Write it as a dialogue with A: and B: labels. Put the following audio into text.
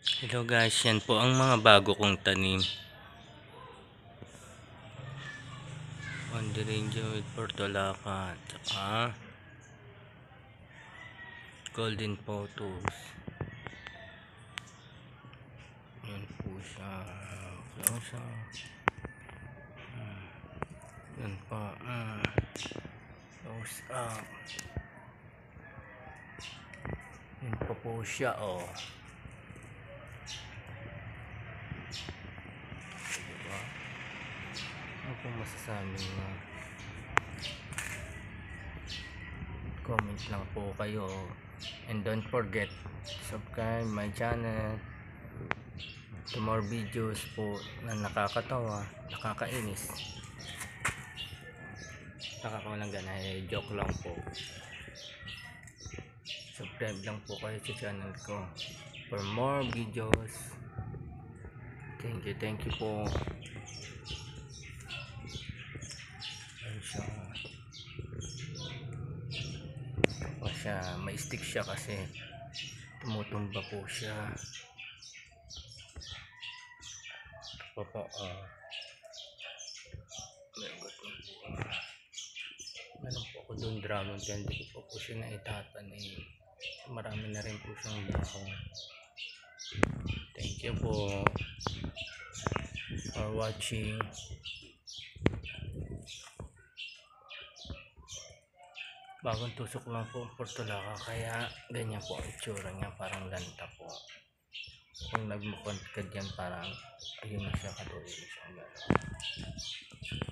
A: Hello guys, yan po ang mga bago kong tanim. Ponderosa with portulaca, tsaka golden photos. Yan po siya. Close up. Yan pa. Close up. Yan pa po siya, oh. Diba? Ano po masasabi nyo? Comment lang po kayo. And don't forget, subscribe my channel. To more videos po na nakakatawa, nakakainis, nakakawalang gana, joke lang po. Subscribe lang po kayo sa channel ko for more videos. Thank you po. May stick siya kasi tumutumba po siya. Meron po ako doon dragon, kaya hindi ko po siya naitatanim. Marami na rin po siyang dahon. Thank you po for watching. Bagong tusok lang po ang portulaca, kaya ganyan po ang itsura niya, parang lanta po. Kung nagmukod ka dyan, parang ayun na siya, kaduloy siyang gano'n.